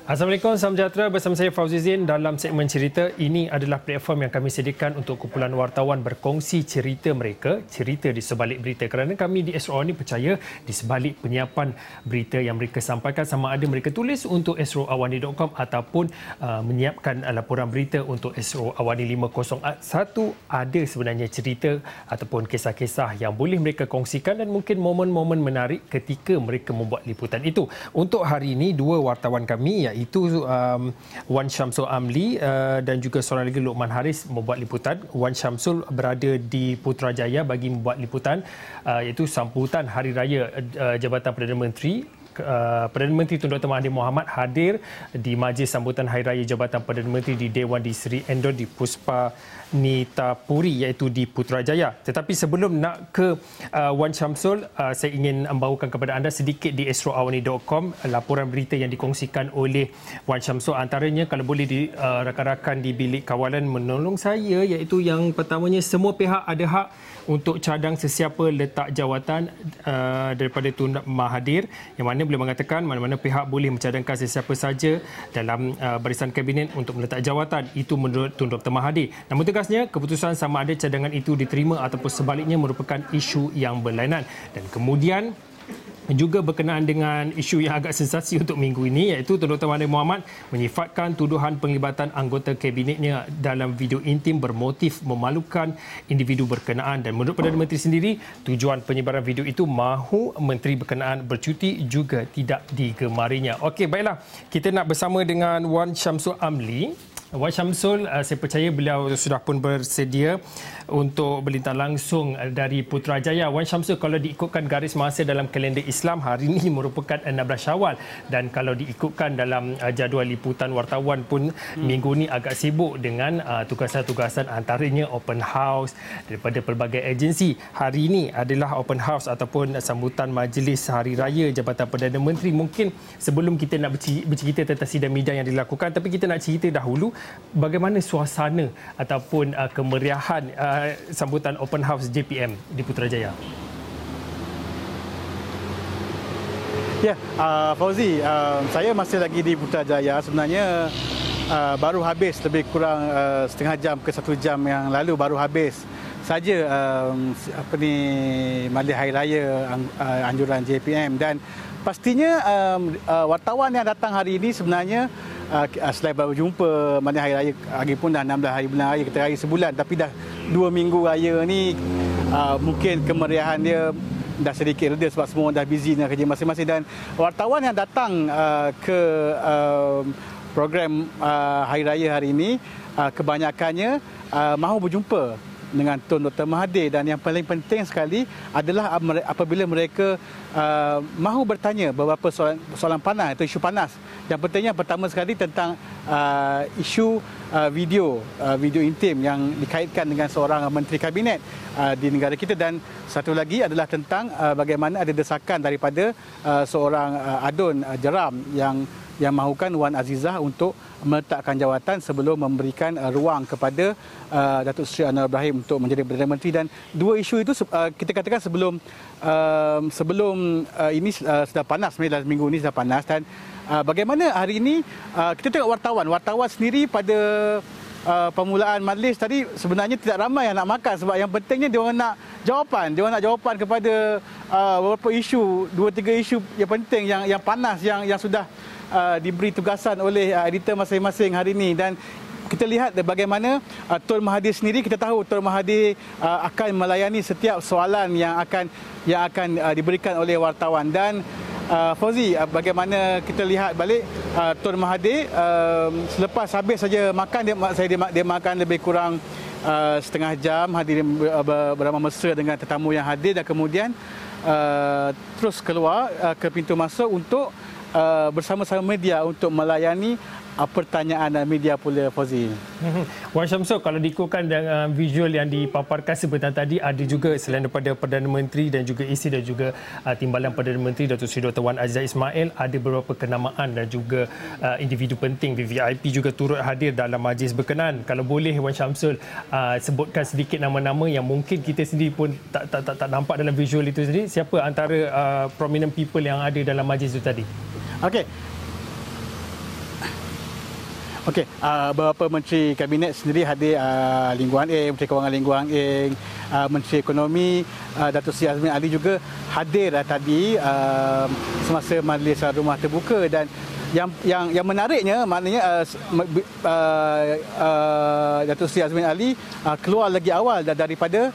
Assalamualaikum, salam sejahtera. Bersama saya Fauzi Zain dalam segmen cerita. Ini adalah platform yang kami sediakan untuk kumpulan wartawan berkongsi cerita mereka, cerita di sebalik berita. Kerana kami di Astro Awani percaya di sebalik penyiapan berita yang mereka sampaikan, sama ada mereka tulis untuk astroawani.com ataupun menyiapkan laporan berita untuk Astro Awani 501, ada sebenarnya cerita ataupun kisah-kisah yang boleh mereka kongsikan dan mungkin momen-momen menarik ketika mereka membuat liputan itu. Untuk hari ini, dua wartawan kami iaitu Wan Syamsul Amli dan juga seorang lagi Luqman Haris membuat liputan. Wan Syamsul berada di Putrajaya bagi membuat liputan iaitu sambutan Hari Raya Jabatan Perdana Menteri. Perdana Menteri Tun Dr. Mahathir Mohamad hadir di majlis sambutan Hari Raya Jabatan Perdana Menteri di Dewan di Seri Endor di Puspanitapuri iaitu di Putrajaya. Tetapi sebelum nak ke Wan Syamsul, saya ingin membawakan kepada anda sedikit di astroawani.com laporan berita yang dikongsikan oleh Wan Syamsul. Antaranya, kalau boleh rakan-rakan di bilik kawalan menolong saya, iaitu yang pertamanya, semua pihak ada hak untuk cadang sesiapa letak jawatan daripada Tun Mahathir, yang mana boleh mengatakan mana-mana pihak boleh mencadangkan sesiapa saja dalam barisan kabinet untuk meletak jawatan. Itu menurut Tun Dr. Mahathir. Namun tegasnya, keputusan sama ada cadangan itu diterima ataupun sebaliknya merupakan isu yang berlainan. Dan kemudian juga berkenaan dengan isu yang agak sensasi untuk minggu ini, iaitu Tun Dr. Mahathir Mohamad menyifatkan tuduhan penglibatan anggota kabinetnya dalam video intim bermotif memalukan individu berkenaan. Dan menurut Perdana Menteri sendiri, tujuan penyebaran video itu mahu menteri berkenaan bercuti juga tidak digemarinya. Okey, baiklah. Kita nak bersama dengan Wan Syamsul Amli. Wan Syamsul, saya percaya beliau sudah pun bersedia untuk berlintang langsung dari Putrajaya. Wan Syamsul, kalau diikutkan garis masa dalam kalender Islam, hari ini merupakan 16 Syawal, dan kalau diikutkan dalam jadual liputan wartawan pun minggu ini agak sibuk dengan tugasan-tugasan, antaranya open house daripada pelbagai agensi. Hari ini adalah open house ataupun sambutan majlis Hari Raya Jabatan Perdana Menteri. Mungkin sebelum kita nak bercerita tentang sidang media yang dilakukan, tapi kita nak cerita dahulu bagaimana suasana ataupun kemeriahan sambutan open house JPM di Putrajaya. Ya, Fauzi, saya masih lagi di Putrajaya. Sebenarnya baru habis, lebih kurang setengah jam ke 1 jam yang lalu baru habis saja majlis Hari Raya anjuran JPM. Dan pastinya wartawan yang datang hari ini sebenarnya selain baru jumpa mana hari raya, lagi pun dah 16 hari bulan raya, kita raya sebulan, tapi dah 2 minggu raya ni mungkin kemeriahan dia dah sedikit reda sebab semua dah busy dengan kerja masing-masing. Dan wartawan yang datang ke program Hari Raya hari ini kebanyakannya mahu berjumpa dengan Tun Dr. Mahathir. Dan yang paling penting sekali adalah apabila mereka mahu bertanya beberapa soalan panas atau isu panas. Yang pentingnya pertama sekali tentang isu video intim yang dikaitkan dengan seorang menteri kabinet di negara kita. Dan satu lagi adalah tentang bagaimana ada desakan daripada seorang adun jeram yang mahukan Wan Azizah untuk meletakkan jawatan sebelum memberikan ruang kepada Datuk Seri Anwar Ibrahim untuk menjadi Perdana Menteri. Dan dua isu itu kita katakan sebelum ini sudah panas, dalam minggu ini sudah panas. Dan bagaimana hari ini kita tengok wartawan sendiri pada permulaan majlis tadi sebenarnya tidak ramai yang nak makan, sebab yang pentingnya dia orang nak jawapan kepada beberapa isu, 2-3 isu yang penting yang panas yang sudah diberi tugasan oleh editor masing-masing hari ini. Dan kita lihat bagaimana Tun Mahathir sendiri, kita tahu Tun Mahathir akan melayani setiap soalan yang akan diberikan oleh wartawan. Dan Fauzi, bagaimana kita lihat balik Tun Mahathir selepas habis saja makan, dia makan lebih kurang setengah jam, hadir beramah mesra dengan tetamu yang hadir, dan kemudian terus keluar ke pintu masuk untuk bersama-sama media untuk melayani pertanyaan media pula, Fauzi. Wan Syamsul, kalau diikutkan dengan visual yang dipaparkan sebentar tadi, ada juga selain daripada Perdana Menteri dan juga isteri dan juga Timbalan Perdana Menteri Datuk Seri Dr. Wan Azizah Ismail, ada beberapa kenamaan dan juga individu penting VVIP juga turut hadir dalam majlis berkenaan. Kalau boleh Wan Syamsul sebutkan sedikit nama-nama yang mungkin kita sendiri pun tak nampak dalam visual itu sendiri, siapa antara prominent people yang ada dalam majlis itu tadi? Okey. Okey, beberapa menteri kabinet sendiri hadir, Lee Guan Eng, Menteri Kewangan Lee Guan Eng, Menteri Ekonomi Datuk Seri Azmin Ali juga hadir tadi semasa majlis rumah terbuka. Dan yang menariknya maknanya Datuk Seri Azmin Ali keluar lagi awal daripada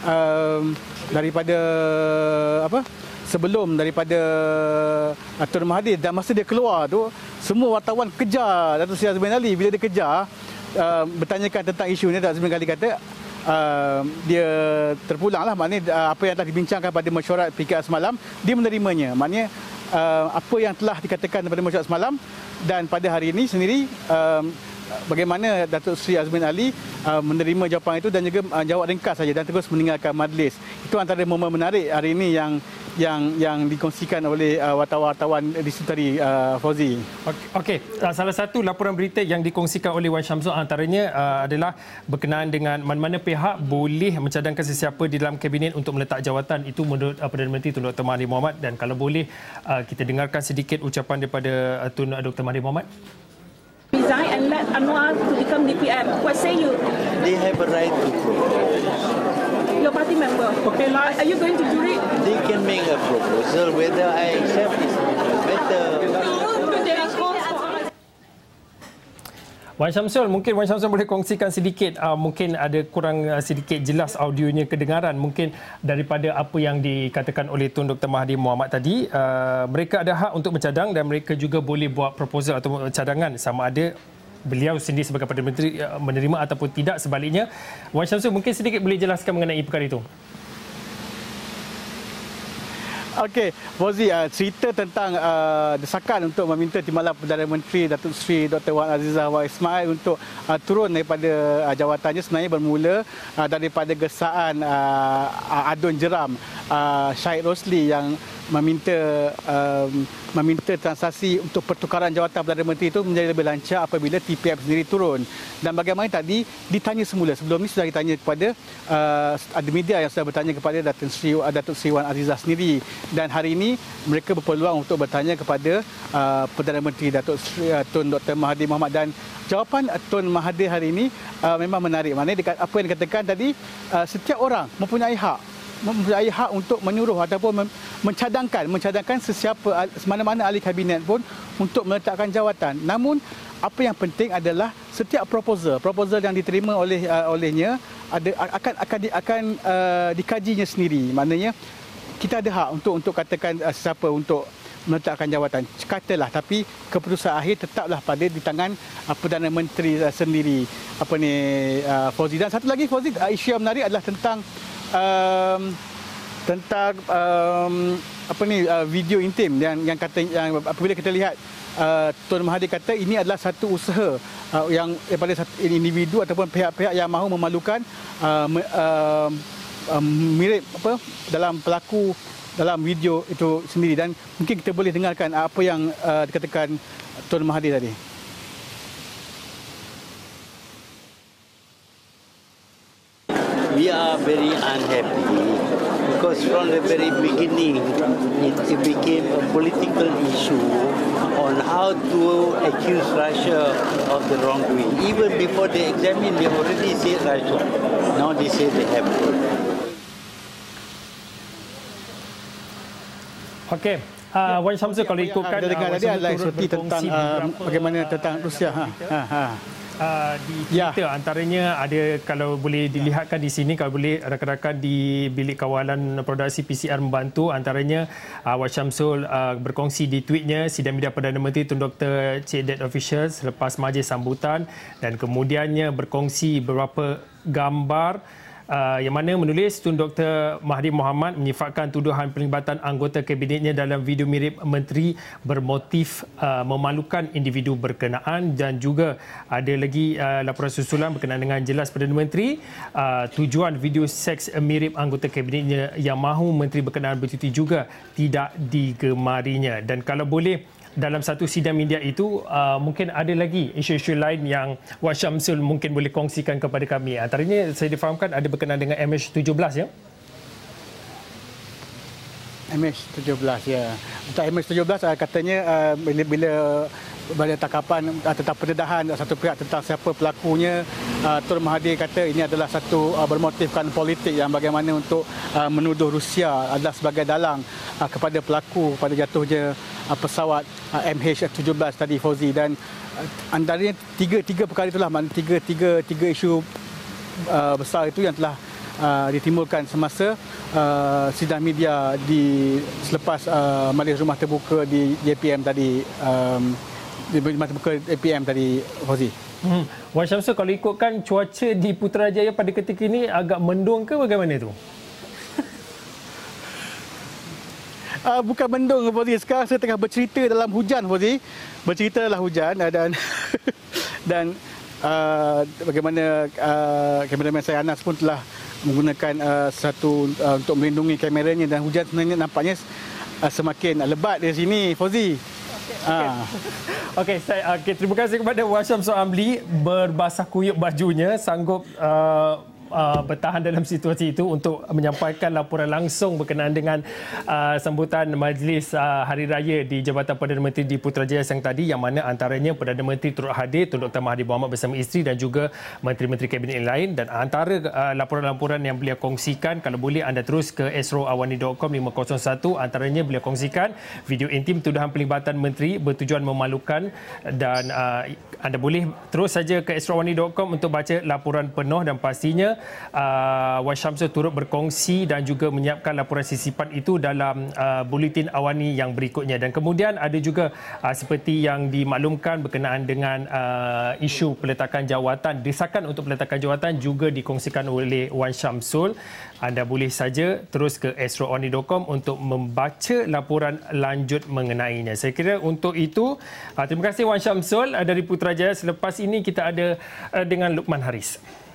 sebelum daripada Tun Mahathir. Dan masa dia keluar tu, semua wartawan kejar Datuk Seri Azmin Ali. Bila dia kejar bertanyakan tentang isu ni, Datuk Azmin Ali kata dia terpulang lah. Maknanya apa yang telah dibincangkan pada mesyuarat PKR semalam, dia menerimanya. Maknanya apa yang telah dikatakan pada mesyuarat semalam, dan pada hari ini sendiri bagaimana Datuk Seri Azmin Ali menerima jawapan itu dan juga jawab ringkas saja dan terus meninggalkan majlis. Itu antara momen menarik hari ini yang dikongsikan oleh wartawan-wartawan di situ tadi, Fauzi. Okey, salah satu laporan berita yang dikongsikan oleh Wan Syamsul antaranya adalah berkenaan dengan mana-mana pihak boleh mencadangkan sesiapa di dalam kabinet untuk meletak jawatan. Itu menurut Perdana Menteri Tun Dr. Mahathir Mohamad. Dan kalau boleh kita dengarkan sedikit ucapan daripada Tun Dr. Mahathir Mohamad. Resign and let Anwar to become DPM. What say you? They have a right to propose. Your party member. Okay, are you going to do it? They can make a proposal. Whether I accept is better. Wan Syamsul, mungkin Wan Syamsul boleh kongsikan sedikit, mungkin ada kurang sedikit jelas audionya kedengaran mungkin daripada apa yang dikatakan oleh Tun Dr. Mahathir Mohamad tadi. Mereka ada hak untuk bercadang dan mereka juga boleh buat proposal atau cadangan, sama ada beliau sendiri sebagai Perdana Menteri menerima ataupun tidak sebaliknya. Wan Syamsul mungkin sedikit boleh jelaskan mengenai perkara itu. Okey, Fauzi, cerita tentang desakan untuk meminta Timbalan Perdana Menteri Datuk Seri Dr. Wan Azizah Wan Ismail untuk turun daripada jawatannya sebenarnya bermula daripada gesaan adun jeram Syed Rosli yang meminta transaksi untuk pertukaran jawatan Perdana Menteri itu menjadi lebih lancar apabila TPM sendiri turun. Dan bagaimana tadi ditanya semula, sebelum ini sudah ditanya kepada ada media yang sudah bertanya kepada Datuk Seri Wan Azizah sendiri. Dan hari ini mereka berpeluang untuk bertanya kepada Perdana Menteri Datuk Tun Dr. Mahathir Mohamad. Dan jawapan Tun Mahathir hari ini memang menarik. Maknanya apa yang dikatakan tadi, setiap orang mempunyai hak untuk menyuruh ataupun mencadangkan sesiapa, mana-mana ahli kabinet pun untuk meletakkan jawatan. Namun apa yang penting adalah setiap proposal yang diterima olehnya akan dikajinya sendiri. Maknanya kita ada hak untuk katakan sesiapa untuk meletakkan jawatan. Katalah, tapi keputusan akhir tetaplah pada di tangan Perdana Menteri sendiri. Fauzi. Dan satu lagi, Fauzi, isu yang menarik adalah tentang video intim yang apabila kita lihat Tun Mahathir kata ini adalah satu usaha yang daripada satu individu ataupun pihak-pihak yang mahu memalukan mirip dalam video itu sendiri. Dan mungkin kita boleh dengarkan apa yang dikatakan Tun Mahathir tadi. We are very unhappy because from the very beginning it became a political issue on how to accuse Russia of the wrongdoing. Even before they examined, they already said Russia. Now they say they have. Okey, Wan Syamsul, kalau ikutkan tadi adalah seperti tentang bagaimana tentang Rusia. Di Twitter antaranya ada, kalau boleh dilihatkan di sini, kalau boleh rakan-rakan di bilik kawalan produksi PCR membantu, antaranya Wan Syamsul berkongsi di tweetnya sidang media Perdana Menteri Tun Dr. Cik Det Official selepas majlis sambutan, dan kemudiannya berkongsi beberapa gambar yang mana menulis Tun Dr. Mahathir Mohamad menyifatkan tuduhan pelibatan anggota kabinetnya dalam video mirip menteri bermotif memalukan individu berkenaan. Dan juga ada lagi laporan susulan berkenaan dengan jelas Perdana Menteri tujuan video seks mirip anggota kabinetnya yang mahu menteri berkenaan bercuti juga tidak digemarinya. Dan kalau boleh, dalam satu sidang media itu mungkin ada lagi isu-isu lain yang Wan Syamsul mungkin boleh kongsikan kepada kami. Antaranya saya difahamkan ada berkenaan dengan MH17 ya. MH17 ya. Untuk MH17 katanya bila balai tangkapan tentang pendedahan satu pihak tentang siapa pelakunya. Tun Mahathir kata ini adalah satu bermotifkan politik yang bagaimana untuk menuduh Rusia adalah sebagai dalang kepada pelaku pada jatuhnya pesawat MH17 tadi, Fauzi. Dan antaranya tiga perkara itulah, tiga isu besar itu yang telah ditimbulkan semasa sidang media selepas majlis rumah terbuka di JPM tadi, di rumah terbuka JPM tadi, Fauzi. Wan Syamsul, kalau ikutkan cuaca di Putrajaya pada ketika ini agak mendung ke bagaimana tu? Bukan mendung, Fauzi. Sekarang saya tengah bercerita dalam hujan, Fauzi. Bercerita dalam hujan dan bagaimana kameraman saya Anas pun telah menggunakan satu untuk melindungi kameranya, dan hujan sebenarnya nampaknya semakin lebat di sini, Fauzi. Okey, terima kasih kepada Wan Syamsul Amli, berbasah kuyup bajunya, sanggup bertahan dalam situasi itu untuk menyampaikan laporan langsung berkenaan dengan sambutan majlis Hari Raya di Jabatan Perdana Menteri di Putrajaya siang tadi, yang mana antaranya Perdana Menteri turut hadir, Tun Dr. Mahathir Mohamad bersama isteri dan juga menteri-menteri kabinet yang lain. Dan antara laporan-laporan yang beliau kongsikan, kalau boleh anda terus ke esroawani.com 501, antaranya beliau kongsikan video intim tuduhan pelibatan menteri bertujuan memalukan, dan anda boleh terus saja ke esroawani.com untuk baca laporan penuh, dan pastinya Wan Syamsul turut berkongsi dan juga menyiapkan laporan sisipan itu dalam buletin awani yang berikutnya. Dan kemudian ada juga seperti yang dimaklumkan berkenaan dengan isu peletakan jawatan, desakan untuk peletakan jawatan juga dikongsikan oleh Wan Syamsul. Anda boleh saja terus ke esroawani.com untuk membaca laporan lanjut mengenainya. Saya kira untuk itu, terima kasih Wan Syamsul dari Putrajaya. Selepas ini kita ada dengan Luqman Haris.